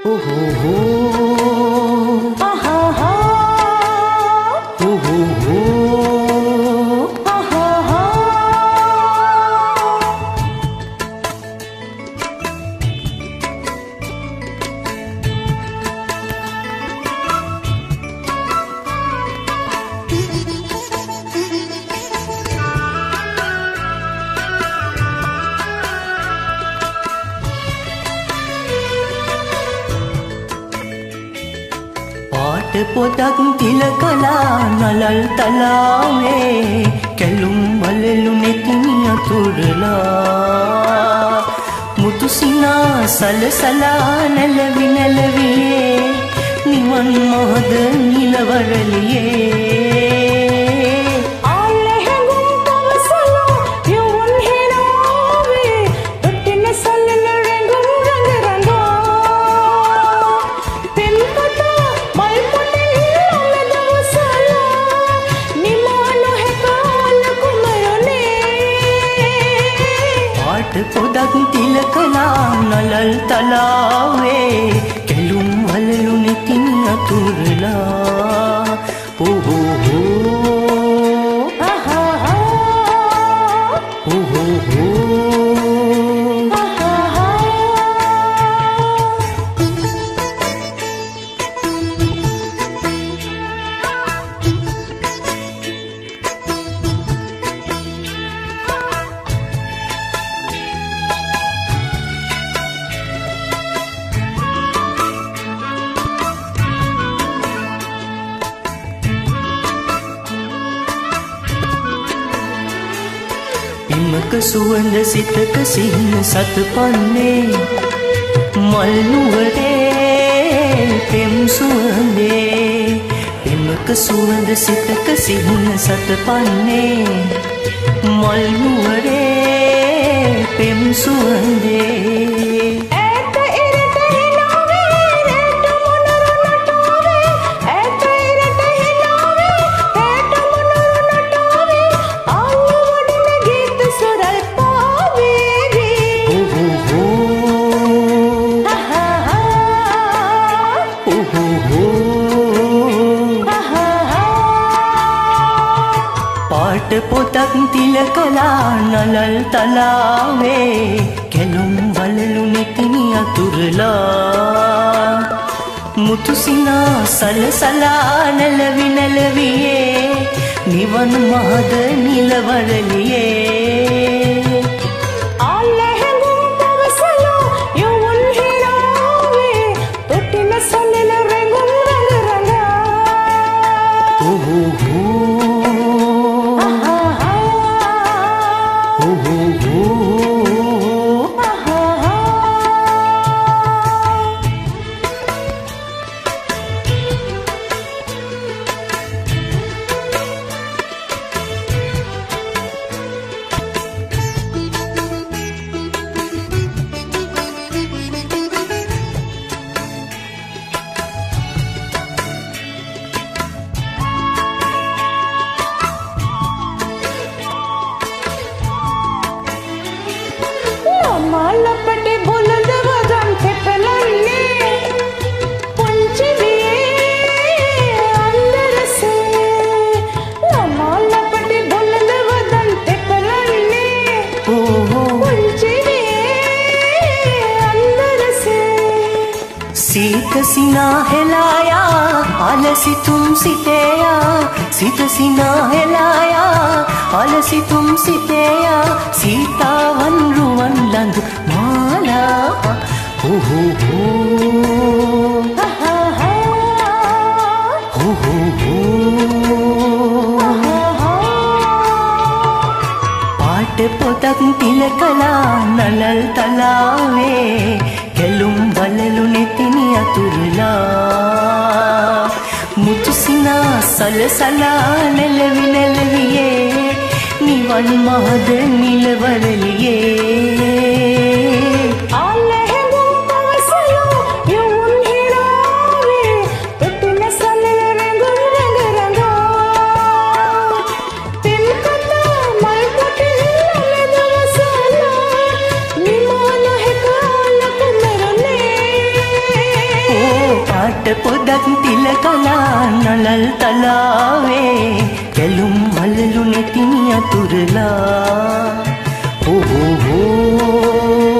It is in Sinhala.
පොතක් තිලකලා නලල් තලාවේ කැලුම් වලලු නෙතින් අතුරලා මුතුසිනා සලසලා නැලවි නැලවියේ නිවන් මහද නිලවරලියේ පොදක් තිලකලා නලල් තලාවේ කැලුම් වලලු නෙතින් අතුරලා පිමක සුවඳ සිතක සිහින සතපන්නේ මල් නුවරේ පෙම් සුවඳේ පිමක සුවඳ සිතක සිහින සතපන්නේ මල් නුවරේ පෙම් සුවඳේ පොතක් තිලකලා නලල් තලාවේ කැලුම් වලලු නෙතින් අතුරලා මුතුසිනා සලසලා නැලවි නැලවියේ නිවන් මහද නිලවරලියේ मालपटे बुलंद वजन थे पलने पंचविए अंदर से मालपटे बुलंद वजन थे पलने पंचविए अंदर से सीत सिना हिलाया आलसी तुम सितेया सीत सिना हिलाया आलसी तुम सितेया सीतावन रुवन लंद माला हो පාට පොතක් තිලකලා නලල් තලාවේ කැලුම් වලලු නෙතින් අතුරලා මුතුසිනා සලසලා නැලවි නැලවියේ නිවන් මහද නිලවරලියේ මට පොදක් තිලකලා නලල් තලාවේ කැලුම් මලලු නෙතිනි අතුරලා හෝ හෝ හෝ